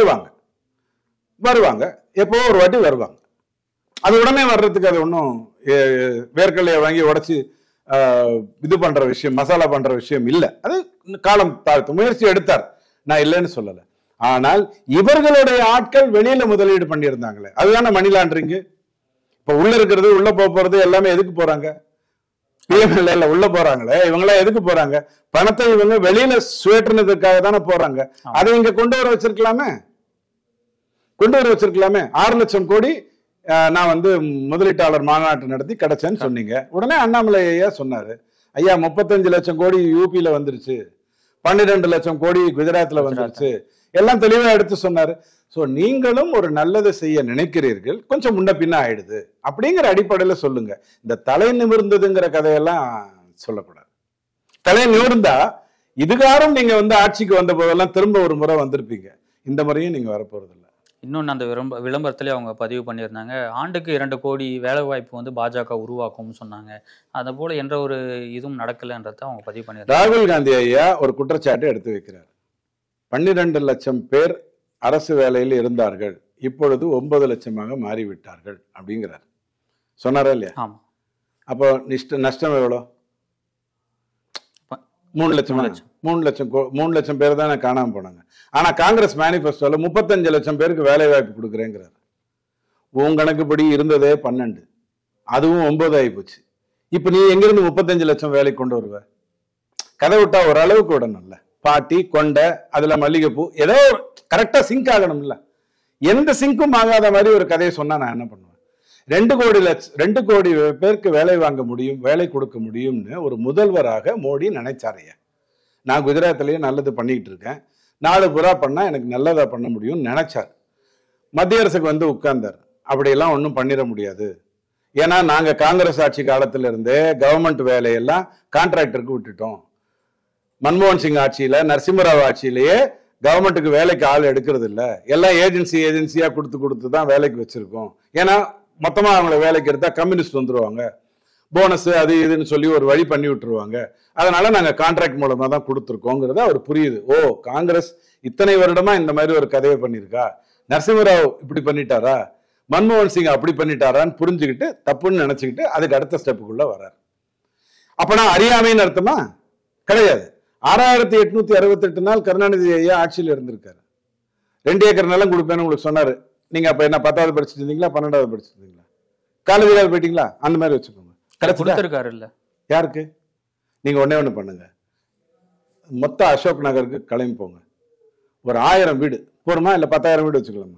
வருவாங்க. எப்போ ஒரு வாட்டி வருவாங்க. அது உடனே வர்றதுக்கு அது ஒன்றும் வேர்க்கல்லையை வாங்கி உடைச்சு இது பண்ற விஷயம், மசாலா பண்ற விஷயம் இல்லை. அது காலம் தாழ்த்து முயற்சி எடுத்தார், நான் இல்லைன்னு சொல்லல. ஆனால் இவர்களுடைய ஆட்கள் வெளியில முதலீடு பண்ணியிருந்தாங்களே, அதுதானே மணி லாண்டரிங். இப்ப உள்ள இருக்கிறது உள்ள போறது எல்லாமே எதுக்கு போறாங்க? பிஎம்எல்ஏல உள்ள போறாங்களே, இவங்களாம் எதுக்கு போறாங்க? பணத்தை இவங்க வெளியில சுழற்றினதுக்காக தானே போறாங்க. அதை இங்க கொண்டு வர வச்சிருக்கலாமே. 6 லட்சம் கோடி நான் வந்து முதலீட்டாளர் மாநாட்டு நடத்தி கிடைச்சேன்னு சொன்னீங்க. உடனே அண்ணாமலை ஐயா சொன்னாரு, ஐயா 35 லட்சம் கோடி யூபியில வந்துருச்சு, 12 லட்சம் கோடி குஜராத்ல வந்துருச்சு, எல்லாம் தெளிவா எடுத்து சொன்னாரு. சோ நீங்களும் ஒரு நல்லது செய்ய நினைக்கிறீர்கள், கொஞ்சம் முன்ன பின்ன ஆயிடுது அப்படிங்கிற அடிப்படையில சொல்லுங்க. இந்த தலை நிமிர்ந்ததுங்கிற கதையெல்லாம் சொல்லக்கூடாது. தலை நிமிர்ந்தா இதுகாரம் நீங்க வந்து ஆட்சிக்கு வந்த போதெல்லாம் திரும்ப ஒரு முறை வந்திருப்பீங்க. இந்த முறையும் நீங்க வரப்போறது இல்லை. இன்னொன்று அந்த விளம்பரத்திலே அவங்க பதிவு பண்ணியிருந்தாங்க, ஆண்டுக்கு 2 கோடி வேலை வாய்ப்பு வந்து பாஜக உருவாக்கும்னு சொன்னாங்க. அதை போல என்ற ஒரு இதுவும் நடக்கலைன்றத அவங்க பதிவு பண்ணியிருந்தாங்க. ராகுல் காந்தி ஐயா ஒரு குற்றச்சாட்டை எடுத்து வைக்கிறார். 12 லட்சம் பேர் அரசு வேலையில் இருந்தார்கள், இப்பொழுது 9 லட்சமாக மாறிவிட்டார்கள் அப்படிங்கிறார். சொன்னாரா இல்லையா? ஆமா. அப்போ நஷ்டம் எவ்வளோ? 3 லட்சம் பேர் தானே காணாம போனாங்க. ஆனா காங்கிரஸ் மேனிபெஸ்டோல 35 லட்சம் பேருக்கு வேலை வாய்ப்பு கொடுக்குறேங்கிறார். உன் கணக்குப்படி இருந்ததே 12, அதுவும் 9 ஆகி போச்சு. இப்ப நீ எங்கிருந்து 35 லட்சம் வேலை கொண்டு வருவ? கதை விட்டா ஒரு அளவுக்கு விடணும்ல. பாட்டி கொண்டை, அதுல மல்லிகைப்பூ, ஏதோ கரெக்டா சிங்க் ஆகணும்ல. எந்த சிங்க்கும் ஆகாத மாதிரி ஒரு கதையை சொன்னா நான் என்ன பண்ணுவேன்? 2 கோடி பேருக்கு வேலை வாங்க முடியும், வேலை கொடுக்க முடியும்னு ஒரு முதல்வராக மோடி நினைச்சாரையா. நான் குஜராத்லயே நல்லது பண்ணிட்டு இருக்கேன், 4 புறா பண்ணா எனக்கு நல்லதா பண்ண முடியும்னு நினைச்சார். மத்திய அரசுக்கு வந்து உட்கார்ந்தார். அப்படியெல்லாம் ஒன்றும் பண்ணிட முடியாது. ஏன்னா நாங்க காங்கிரஸ் ஆட்சி காலத்துல இருந்தே கவர்மெண்ட் வேலையெல்லாம் கான்ட்ராக்டருக்கு விட்டுட்டோம். மன்மோகன் சிங் ஆட்சியில, நரசிம்மராவ் ஆட்சியிலேயே கவர்மெண்ட்டுக்கு வேலைக்கு ஆள் எடுக்கிறது இல்லை, எல்லாம் ஏஜென்சியா கொடுத்து தான் வேலைக்கு வச்சிருக்கோம். ஏன்னா மொத்தமா அவங்கள வேலைக்கு எடுத்தா கம்யூனிஸ்ட் வந்துருவாங்க, போனஸ் அது இதுன்னு சொல்லி ஒரு வழி பண்ணி விட்டுருவாங்க. அதனால நாங்க கான்ட்ராக்ட் மூலமா தான் கொடுத்துருக்கோங்கிறது அவர் புரியுது. ஓ, காங்கிரஸ் இத்தனை வருடமா இந்த மாதிரி ஒரு கதையை பண்ணியிருக்கா, நரசிம்மராவ் இப்படி பண்ணிட்டாரா, மன்மோகன் சிங் அப்படி பண்ணிட்டாரான்னு புரிஞ்சுக்கிட்டு தப்புன்னு நினைச்சுக்கிட்டு அதுக்கு அடுத்த ஸ்டெப்புக்குள்ள வர்றாரு. அப்பனா அறியாமைன்னு அர்த்தமா? கிடையாது. 6868 நாள் கருணாநிதி ஐயா ஆட்சியில் இருந்திருக்காரு. 2 ஏக்கர் நிலம் கொடுப்பேன்னு உங்களுக்கு சொன்னாரு. நீங்க அப்ப என்ன 10வது படிச்சுட்டு இருந்தீங்களா, 12வது படிச்சுட்டு இருந்தீங்களா, காலேஜ் போயிட்டீங்களா? அந்த மாதிரி வச்சுக்கோங்க. கிடைச்சிருக்காரு இல்ல யாருக்கு? நீங்க ஒண்ணு பண்ணுங்க, மொத்த அசோக் நகருக்கு கிளம்பி போங்க. ஒரு 1000 வீடு போருமா, இல்ல 10,000 வீடு வச்சுக்கலாமா?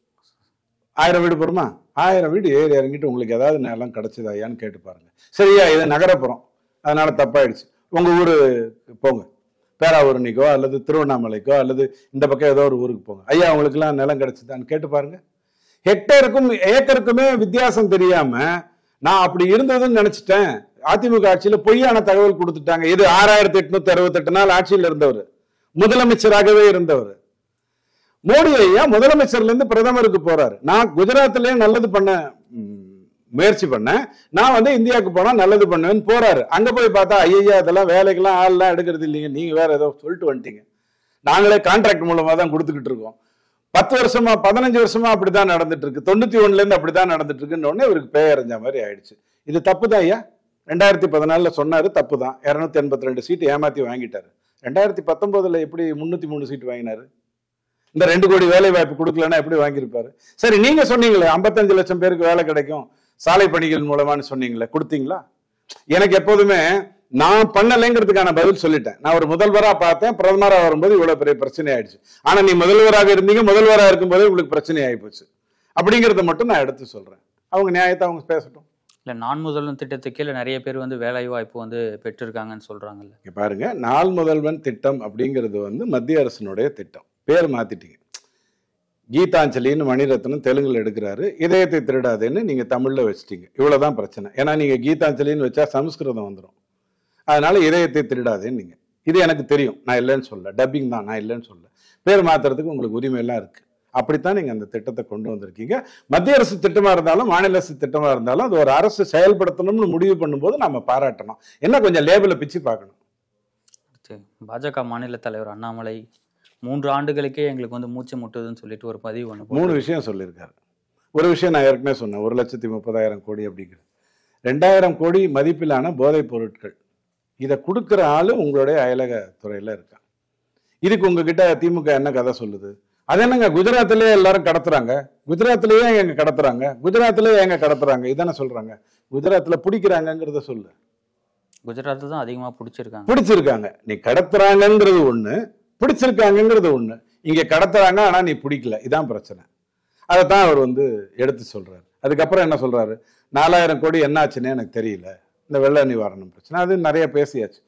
1000 வீடு போருமா? 1000 வீடு ஏறி இறங்கிட்டு உங்களுக்கு ஏதாவது நிலம் கிடைச்சதா ஐயான்னு கேட்டு பாருங்க. சரியா, இது நகரப்புறம், அதனால தப்பாயிடுச்சு. உங்க ஊரு போங்க, பேராவூரணிக்கோ அல்லது திருவண்ணாமலைக்கோ அல்லது இந்த பக்கம் ஏதோ ஒரு ஊருக்கு போங்க. ஐயா உங்களுக்கு எல்லாம் நிலம் கிடைச்சதான்னு கேட்டு பாருங்க. ஹெக்டேருக்கும் ஏக்கருக்குமே வித்தியாசம் தெரியாம நான் அப்படி இருந்ததுன்னு நினைச்சிட்டேன். அதிமுக ஆட்சியில பொய்யான தகவல் கொடுத்துட்டாங்க. இது 6868 நாள் ஆட்சியில் இருந்தவர், முதலமைச்சராகவே இருந்தவர். மோடி ஐயா முதலமைச்சர்ல இருந்து பிரதமருக்கு போறாரு. நான் குஜராத்லயே நல்லது பண்ண முயற்சி பண்ணேன், நான் வந்து இந்தியாவுக்கு போனா நல்லது பண்ணுவேன்னு போறாரு. அங்க போய் பார்த்தா ஐயா அதெல்லாம் வேலைக்கெல்லாம் ஆள்லாம் எடுக்கிறது இல்லைங்க, நீங்க வேற ஏதோ சொல்லிட்டு வந்துட்டீங்க, நாங்களே கான்ட்ராக்ட் மூலமா தான் கொடுத்துக்கிட்டு இருக்கோம். 10 வருஷமா 15 வருஷமா அப்படிதான் நடந்துட்டு இருக்கு, 91ல இருந்து அப்படிதான் நடந்துட்டு இருக்குன்னு உடனே இவருக்கு பேயறிஞ்ச மாதிரி ஆயிடுச்சு. இது தப்பு தான் ஐயா. 2014 சொன்னாரு, தப்பு தான். 282 சீட்டு ஏமாத்தி வாங்கிட்டாரு. 2019 எப்படி 303 சீட்டு வாங்கினாரு? இந்த 2 கோடி வேலை வாய்ப்பு கொடுக்கலன்னா எப்படி வாங்கியிருப்பாரு? சரி, நீங்க சொன்னீங்களே 55 லட்சம் பேருக்கு வேலை கிடைக்கும் சாலை பணிகள் மூலமானு சொன்னீங்களே, கொடுத்தீங்களா? எனக்கு எப்போதுமே நான் பண்ணலைங்கிறதுக்கான பதில் சொல்லிட்டேன். நான் ஒரு முதல்வரா பார்த்தேன், பிரதமரா வரும்போது இவ்வளவு பெரிய பிரச்சனை ஆயிடுச்சு. ஆனா நீ முதல்வராக இருந்தீங்க, முதல்வராக இருக்கும்போதே உங்களுக்கு பிரச்சனை ஆகி போச்சு அப்படிங்கறத மட்டும் நான் எடுத்து சொல்றேன். அவங்க நியாயத்தை அவங்க பேசட்டும். இல்ல, நான் முதல்வன் திட்டத்துக்கு கீழே நிறைய பேர் வந்து வேலை வாய்ப்பு வந்து பெற்றிருக்காங்கன்னு சொல்றாங்கல்ல. பாருங்க, நாள் முதல்வன் திட்டம் அப்படிங்கிறது வந்து மத்திய அரசினுடைய திட்டம். பேர் மாத்திட்டீங்க. கீதாஞ்சலின்னு மணிரத்னம் தெலுங்குல எடுக்கிறாரு, இதயத்தை திருடாதேன்னு நீங்க தமிழ்ல வச்சுட்டீங்க. இவ்வளவுதான் பிரச்சனை. ஏன்னா நீங்க கீதாஞ்சலின்னு வச்சா சமஸ்கிருதம் வந்துடும், அதனால இதயத்தை திருடாதேன்னு நீங்க. இது எனக்கு தெரியும், நான் இல்லைன்னு சொல்ல, டப்பிங் தான், நான் இல்லைன்னு சொல்ல. பேர் மாத்துறதுக்கு உங்களுக்கு உரிமை எல்லாம் இருக்கு. அப்படித்தான் நீங்க அந்த திட்டத்தை கொண்டு வந்திருக்கீங்க. மத்திய அரசு திட்டமா இருந்தாலும் மாநில அரசு திட்டமா இருந்தாலும் அது ஒரு அரசு செயல்படுத்தணும்னு முடிவு பண்ணும்போது நம்ம பாராட்டணும். என்ன கொஞ்சம் லேபிள பிச்சு பார்க்கணும். பாஜக மாநில தலைவர் அண்ணாமலை 3 ஆண்டுகளுக்கே எங்களுக்கு வந்து மூச்சு முட்டுதுன்னு சொல்லிட்டு ஒரு பதிவு ஒன்று 3 விஷயம் சொல்லியிருக்காரு. ஒரு விஷயம் நான் ஏற்கனவே சொன்னேன், 1,30,000 கோடி அப்படிங்கிறது. 2,000 கோடி மதிப்பிலான போதைப் பொருட்கள் இதை கொடுக்குற ஆளு உங்களுடைய அயலக துறையில இருக்கான். இதுக்கு உங்ககிட்ட திமுக என்ன கதை சொல்லுது? அது என்னங்க, குஜராத்லயே எல்லாரும் கடத்துறாங்க, குஜராத்லயே எங்க கடத்துறாங்க, குஜராத்லயே எங்க கடத்துறாங்க, இதானே சொல்றாங்க. குஜராத்ல பிடிக்கிறாங்கிறத சொல்லு. குஜராத் தான் அதிகமா பிடிச்சிருக்காங்க. நீ கடத்துறாங்கிறது ஒண்ணு, பிடிச்சிருக்காங்கிறது ஒண்ணு. இங்க கடத்துறாங்க ஆனா நீ பிடிக்கல, இதான் பிரச்சனை. அதைத்தான் அவர் வந்து எடுத்து சொல்றாரு. அதுக்கப்புறம் என்ன சொல்றாரு? 4,000 கோடி என்னாச்சுன்னு எனக்கு தெரியல, இந்த வெள்ள நிவாரணம் பிரச்சனை, அது நிறைய பேசியாச்சு.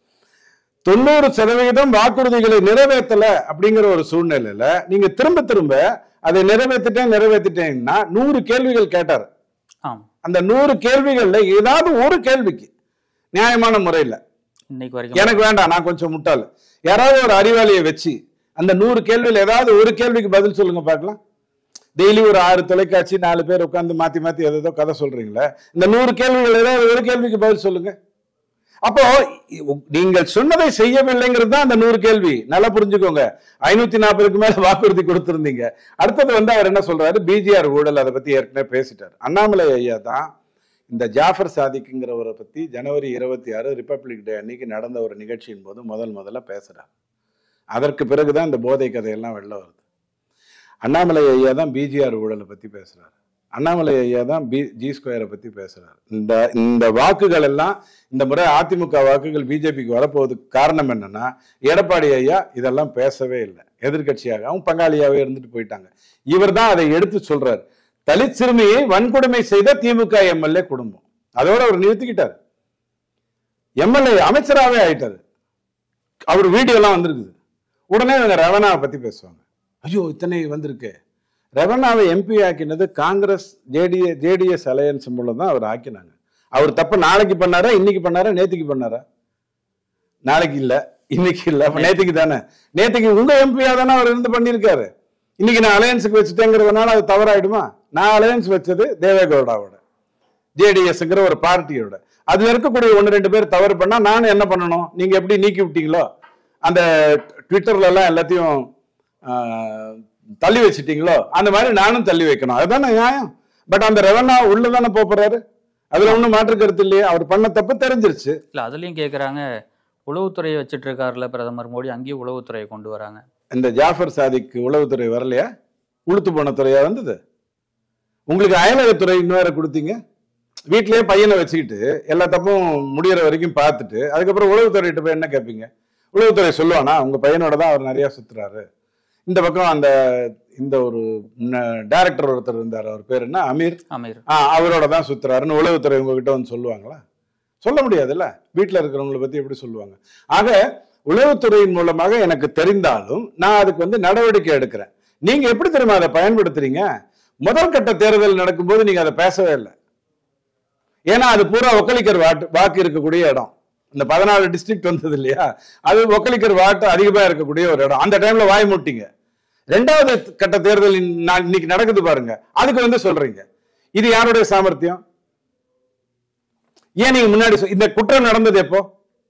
90% வாக்குறுதிகளை நிறைவேற்றல அப்படிங்கிற ஒரு சூழ்நிலையில நீங்க திரும்ப திரும்ப அதை நிறைவேற்றிட்டேன்னா 100 கேள்விகள் கேட்டாரு. அந்த 100 கேள்விகள்ல ஏதாவது ஒரு கேள்விக்கு நியாயமான முறையில் எனக்கு வேண்டாம், நான் கொஞ்சம் முட்டாள், யாராவது ஒரு அறிவாளியை வச்சு அந்த 100 கேள்வியில் ஏதாவது ஒரு கேள்விக்கு பதில் சொல்லுங்க பார்க்கலாம். டெய்லி ஒரு 6 தொலைக்காட்சி 4 பேர் உட்காந்து மாத்தி மாத்தி ஏதோ கதை சொல்றீங்களே, இந்த 100 கேள்விகள் ஏதாவது ஒரு கேள்விக்கு பதில் சொல்லுங்க. அப்போ நீங்கள் சொன்னதை செய்யவில்லைங்கிறது தான் அந்த 100 கேள்வி. நல்லா புரிஞ்சுக்கோங்க. 540க்கு மேல வாக்குறுதி கொடுத்திருந்தீங்க. அடுத்தது வந்து அவர் என்ன சொல்றாரு? பிஜிஆர் ஊழல், அதை பத்தி ஏற்கனவே பேசிட்டார். அண்ணாமலை ஐயா தான் இந்த ஜாஃபர் சாதிக்குங்கிறவரை பத்தி ஜனவரி 26 ரிப்பப்ளிக் டே அன்னைக்கு நடந்த ஒரு நிகழ்ச்சியின் போது முதல்ல பேசுறார். அதற்கு பிறகுதான் இந்த போதை கதையெல்லாம் வெளில வருது. அண்ணாமலை ஐயா தான் பிஜிஆர் ஊழலை பத்தி பேசுறாரு. அண்ணாமலை ஐயா தான் G2 பத்தி பேசுறாரு. இந்த வாக்குகள் எல்லாம் இந்த முறை அதிமுக வாக்குகள் பிஜேபிக்கு வரப்போவதுக்கு காரணம் என்னன்னா, எடப்பாடி ஐயா இதெல்லாம் பேசவே இல்லை. எதிர்கட்சியாக அவங்க பங்காளியாவே இருந்துட்டு போயிட்டாங்க. இவர் தான் அதை எடுத்து சொல்றாரு. தலித் சிறுமியை வன்கொடுமை செய்த திமுக எம்எல்ஏ குடும்பம், அதோட அவர் நிறுத்திக்கிட்டாரு. எம்எல்ஏ அமைச்சராகவே ஆயிட்டாரு. அவர் வீடியோ எல்லாம் வந்திருக்குது. உடனே இவங்க ரவணாவை பத்தி பேசுவாங்க. ஐயோ இத்தனை வந்திருக்கு. ரவணாவை எம்பி ஆக்கினது காங்கிரஸ் ஜேடிஎஸ் அலையன்ஸ் மூலம் தான் அவர் ஆக்கினாங்க. அவர் தப்பு நாளைக்கு பண்ணாரா, இன்னைக்கு பண்ணாரா, நேத்திக்கு பண்ணாரா? நாளைக்கு இல்ல, இன்னைக்கு இல்ல, நேத்திக்கு தானே. நேத்திக்கு உங்க எம்பியா தானே அவர் இருந்து பண்ணியிருக்காரு. இன்னைக்கு நான் அலையன்ஸுக்கு வச்சுட்டேங்கிறதுனால அது தவறாயிடுமா? நான் அலையன்ஸ் வச்சது தேவேகவுடாவோட, ஜேடிஎஸ்ங்கிற ஒரு பார்ட்டியோட. அதுல இருக்கக்கூடிய 1-2 பேர் தவறு பண்ணா நானும் என்ன பண்ணணும்? நீங்க எப்படி நீக்கி விட்டீங்களோ, அந்த ட்விட்டர்ல எல்லாம் எல்லாத்தையும் தள்ளி வச்சுட்டீங்களோ, அந்த மாதிரி நானும் தள்ளி வைக்கணும். அதுதானே நியாயம். பட் அந்த ரெவனா உள்ளதானே போறாரு. அதுல ஒண்ணும் மாற்று கருத்து இல்லையே. அவர் பண்ண தப்பு தெரிஞ்சிருச்சு. இல்ல அதுலயும் கேக்குறாங்க, உளவுத்துறையை வச்சிட்டு இருக்காருல பிரதமர் மோடி, அங்கேயும் உளவுத்துறையை கொண்டு வராங்க. இந்த ஜாஃபர் சாதிக்கு உளவுத்துறை வரலையா? உளுத்து போன துறையா வந்தது. உங்களுக்கு அயலகத்துறை இன்னும் வேற கொடுத்தீங்க. வீட்லயே பையனை வச்சுக்கிட்டு எல்லா தப்பும் முடியற வரைக்கும் பார்த்துட்டு அதுக்கப்புறம் உளவுத்துறையிட்ட போய் என்ன கேட்பீங்க? உளவுத்துறை சொல்லுவானா உங்க பையனோட தான் அவர் நிறைய சுத்துறாரு. இந்த பக்கம் அந்த இந்த ஒரு டைரக்டர் ஒருத்தர் இருந்தார், அவர் பேர் என்ன, அமீர், அவரோட தான் சுத்துறாருன்னு உளவுத்துறை உங்ககிட்ட வந்து சொல்லுவாங்களா? சொல்ல முடியாதுல்ல. வீட்டுல இருக்கிறவங்களை பத்தி எப்படி சொல்லுவாங்க? ஆக உளவுத்துறையின் மூலமாக எனக்கு தெரிந்தாலும் நான் அதுக்கு வந்து நடவடிக்கை எடுக்கிறேன். நீங்க எப்படி தெரியுமா அதை பயன்படுத்துறீங்க? முதல் கட்ட தேர்தல் நடக்கும்போது நீங்க அதை பேசவே இல்லை. ஏன்னா அது பூரா ஒக்கலிக்கர் வாக்கு இருக்கக்கூடிய இடம். இந்த 14 டிஸ்ட்ரிக்ட் வந்தது இல்லையா, அது ஒக்கலிக்கர் வாக்கு அதிகமா இருக்கக்கூடிய ஒரு இடம். அந்த டைம்ல வாய் மூட்டிங்க. 2வது கட்ட தேர்தல் இன்னைக்கு நடக்குது பாருங்க, அதுக்கு வந்து சொல்றீங்க. இது யாருடைய சாமர்த்தியம்? ஏன் நீங்க முன்னாடி இந்த குற்றம் நடந்தது எப்போ?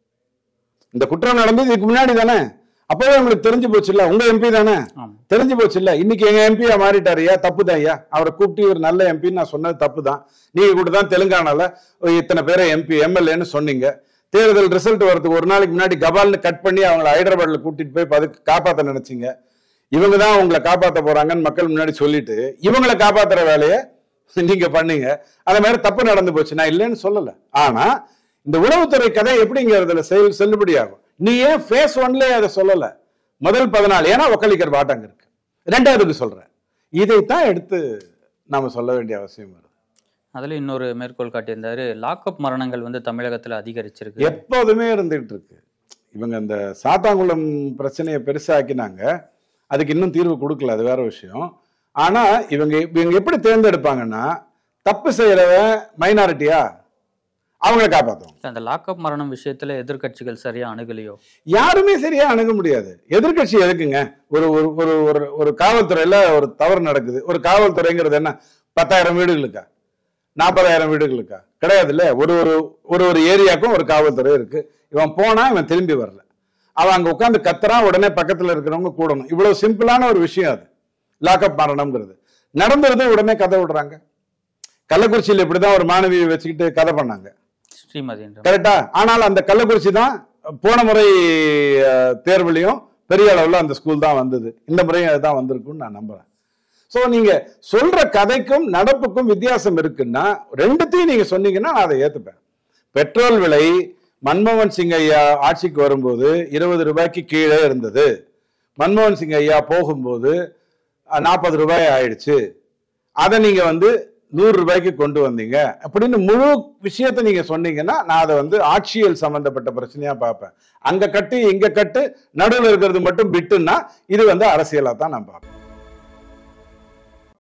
இந்த குற்றம் நடந்தது இதுக்கு முன்னாடி தானே. அப்பவே உங்களுக்கு தெரிஞ்சு போச்சு இல்ல, உங்க எம்பி தானே, தெரிஞ்சு போச்சு இல்ல. இன்னைக்கு எங்க எம்பியா மாறிட்டாரு. ஐயா தப்பு தான் ஐயா, அவரை கூப்பிட்டு ஒரு நல்ல எம்பின்னு நான் சொன்னது தப்பு தான். நீங்க கூட தான் தெலுங்கானால இத்தனை பேரை எம்பி எம்எல்ஏன்னு சொன்னீங்க. தேர்தல் ரிசல்ட் வரதுக்கு ஒரு நாளைக்கு முன்னாடி கபால்னு கட் பண்ணி அவங்களை ஹைதராபாத்ல கூட்டிட்டு போய் காப்பாற்ற நினைச்சீங்க. இவங்க தான் உங்களை காப்பாற்ற போறாங்கன்னு மக்கள் முன்னாடி சொல்லிட்டு இவங்களை காப்பாத்துற வேலையை நீங்க பண்ணீங்க. அந்த மாதிரி தப்பு நடந்து போச்சு, நான் இல்லைன்னு சொல்லல. ஆனா இந்த உளவுத்துறை கதை எப்படிங்கிறதுல செல்லுபடி ஆகும். நீ ஏன் ஃபேஸ் 1லயே அதை சொல்லல? முதல் 14 ஏன்னா ஒக்கலிக்கர் வாட்டாங்க இருக்கு. 2வதுக்கு சொல்ற. இதைத்தான் எடுத்து நாம சொல்ல வேண்டிய அவசியம் வருது. அதுல இன்னொரு மேற்கோள் காட்டியிருந்தாரு, லாக்அப் மரணங்கள் வந்து தமிழகத்துல அதிகரிச்சிருக்கு. எப்போதுமே இருந்துகிட்டு இருக்கு. இவங்க இந்த சாத்தாங்குளம் பிரச்சனையை பெருசாக்கினாங்க, அதுக்கு இன்னும் தீர்வு கொடுக்கல, அது வேற விஷயம். ஆனா இவங்க எப்படி தேர்ந்தெடுப்பாங்கன்னா, தப்பு செய்யறவன் மைனாரிட்டியா அவங்களை காப்பாற்றுவாங்க. அந்த லாக்அப் மரணம் விஷயத்துல எதிர்கட்சிகள் சரியா அணுகலையோ? யாருமே சரியா அணுக முடியாது. எதிர்கட்சி எதுக்குங்க? ஒரு ஒரு ஒரு காவல்துறையில ஒரு தவறு நடக்குது. ஒரு காவல்துறைங்கிறது என்ன, 10,000 வீடுகளுக்கா, 40,000 வீடுகளுக்கா? கிடையாது இல்ல. ஒரு ஏரியாவுக்கும் ஒரு காவல்துறை இருக்கு. இவன் போனா இவன் திரும்பி வரல, அவன் அங்க உட்காந்து கத்துறான், உடனே பக்கத்துல இருக்கிறவங்க கூடணும். இவ்வளவு சிம்பிளான ஒரு விஷயம் அது. லாக்அப் மரணம்ங்கிறது நடந்துருது, உடனே கதை விடுறாங்க. கள்ளக்குறிச்சியில் இப்படிதான் ஒரு மாணவியை வச்சுக்கிட்டு கதை பண்ணாங்க, கரெக்டா? ஆனால் அந்த கள்ளக்குறிச்சி தான் போன முறை தேர்வுலையும் பெரிய அளவுல அந்த ஸ்கூல் தான் வந்தது. இந்த முறையும் அதுதான் வந்திருக்குன்னு நான் நம்புறேன். சோ நீங்க சொல்ற கதைக்கும் நடப்புக்கும் வித்தியாசம் இருக்குன்னா, ரெண்டுத்தையும் நீங்க சொன்னீங்கன்னா நான் அதை ஏத்துப்பேன். பெட்ரோல் விலை மன்மோகன் சிங் ஐயா ஆட்சிக்கு வரும்போது 20 ரூபாய்க்கு கீழே இருந்தது. மன்மோகன் சிங் ஐயா போகும்போது 40 ரூபாய் ஆயிடுச்சு. அதை நீங்க வந்து 100 ரூபாய்க்கு கொண்டு வந்தீங்க அப்படின்னு முழு விஷயத்தை நீங்க சொன்னீங்கன்னா நான் அதை வந்து ஆட்சியல் சம்பந்தப்பட்ட பிரச்சனையா பார்ப்பேன். அங்க கட்டு இங்க கட்டு நடுவில் இருக்கிறது மட்டும் விட்டுன்னா இது வந்து அரசியலா தான் நான் பார்ப்பேன்.